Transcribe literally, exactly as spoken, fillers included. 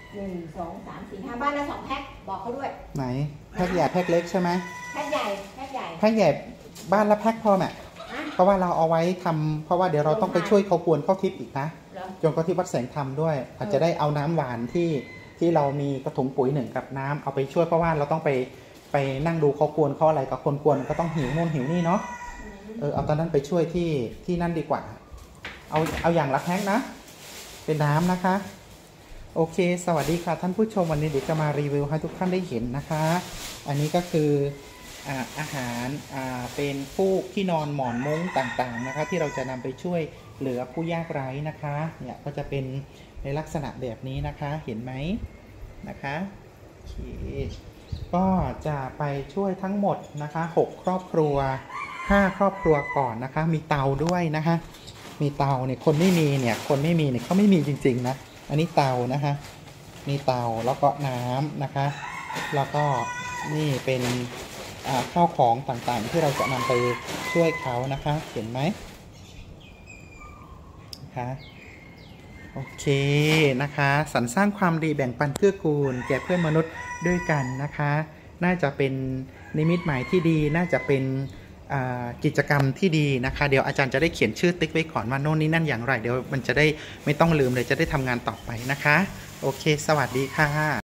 หนึ่งสองสามสี่ห้าบ้านละสองแพ็คบอกเขาด้วยไหนแพ็คใหญ่แพ็คเล็กใช่ไหมแพ็คใหญ่แพ็คใหญ่แพ็คใหญ่บ้านละแพ็คพอแม่เพราะว่าเราเอาไว้ทำเพราะว่าเดี๋ยวเราต้องไปช่วยเขากวนเข้าทิพย์อีกนะจนเข้าทิพย์วัดแสงธรรมด้วยอาจจะได้เอาน้ำหวานที่ที่เรามีกระถุงปุ๋ยหนึ่งกับน้ำเอาไปช่วยเพราะว่าเราต้องไปไปนั่งดูเขากวนเขาอะไรกับคนกวนก็ต้องหิวนู่นหิวนี่เนาะเออเอาตอนนั้นไปช่วยที่ที่นั่นดีกว่าเอาเอาอย่างละแพ็คนะเป็นน้ำนะคะโอเคสวัสดีค่ะท่านผู้ชมวันนี้เดี๋ยวจะมารีวิวให้ทุกท่านได้เห็นนะคะอันนี้ก็คืออ่าอาหารอ่าเป็นฟูกที่นอนหมอนมุ้งต่างๆนะคะที่เราจะนำไปช่วยเหลือผู้ยากไร้นะคะเนี่ยก็จะเป็นในลักษณะแบบนี้นะคะเห็นไหมนะคะโอเคก็จะไปช่วยทั้งหมดนะคะหกครอบครัวห้าครอบครัวก่อนนะคะมีเตาด้วยนะคะมีเตาเนี่ยคนไม่มีเนี่ยคนไม่มีเนี่ยเขาไม่มีจริงๆนะอันนี้เตานะคะมีเตาแล้วก็น้ำนะคะแล้วก็นี่เป็นข้าวของต่างๆที่เราจะนำไปช่วยเขานะคะเห็นไหมนะคะโอเคนะคะสรรสร้างความดีแบ่งปันเกื้อกูลแก่เพื่อนมนุษย์ด้วยกันนะคะน่าจะเป็นนิมิตหมายที่ดีน่าจะเป็นกิจกรรมที่ดีนะคะเดี๋ยวอาจารย์จะได้เขียนชื่อติ๊กไว้ก่อนว่าโน่นนี่นั่นอย่างไรเดี๋ยวมันจะได้ไม่ต้องลืมเลยจะได้ทำงานต่อไปนะคะโอเคสวัสดีค่ะ